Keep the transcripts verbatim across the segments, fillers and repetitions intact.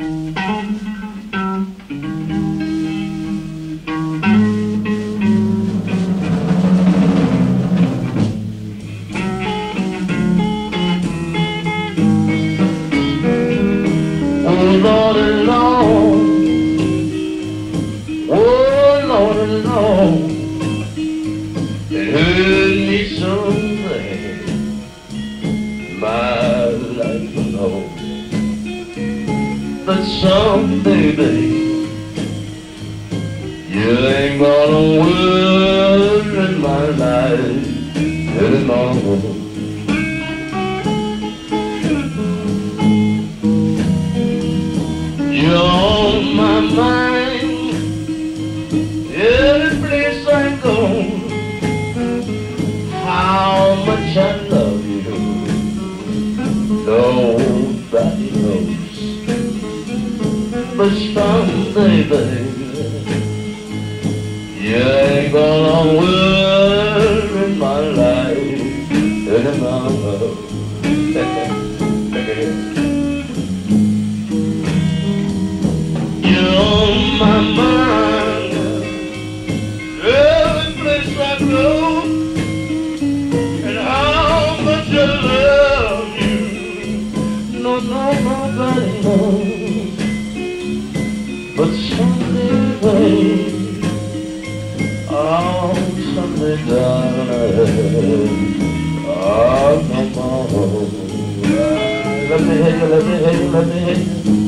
Lord, Lord, oh Lord, Lord, it hurt me so bad, my life alone. But someday, babe, you ain't gonna worry my life anymore. You're on my mind, every place I go. How much I love you, nobody knows. But someday, baby, you ain't gonna worry my life anymore. You're on my mind, every place I go, and how much I love you, no, no, nobody knows. But someday, babe, oh, someday, darling, oh, come on, let me hit you, let me hit you, let me hit you.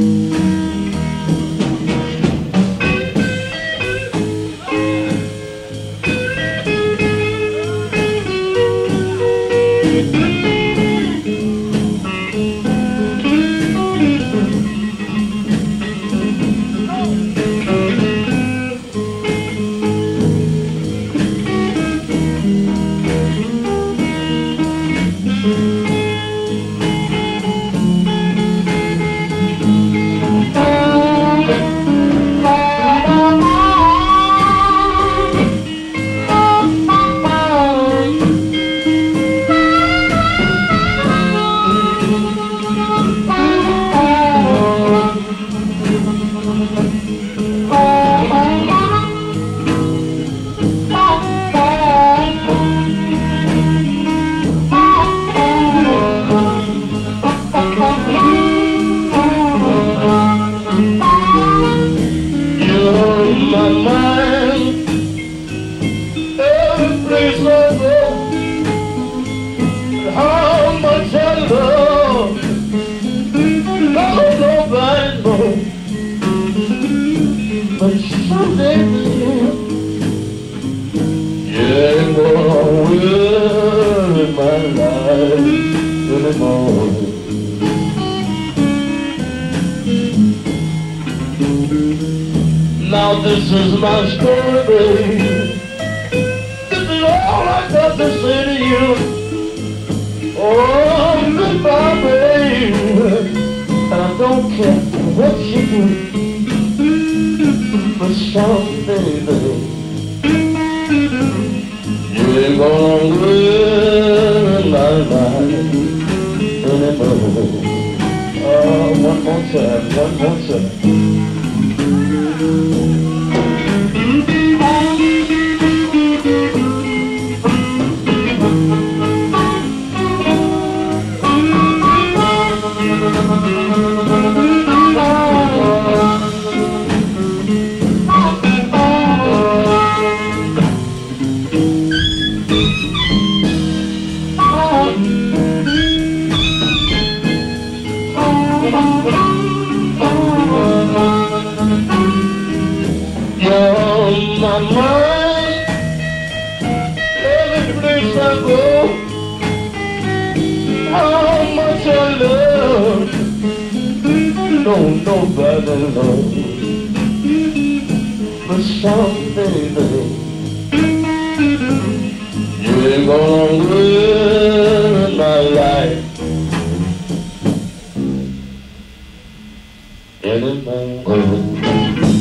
My mind, every place I go, and how much I love, no, nobody knows. But someday, you ain't gonna worry my life anymore. Now this is my story, babe. This is all I got to say to you. Oh, goodbye, babe. And I don't care what you do, but someday, babe, you ain't gonna worry my life anymore. Oh, one more time, one more time. You're on my mind, every place I go, how much I love, no, nobody knows. But someday, babe, you ain't gonna ruin my life anymore.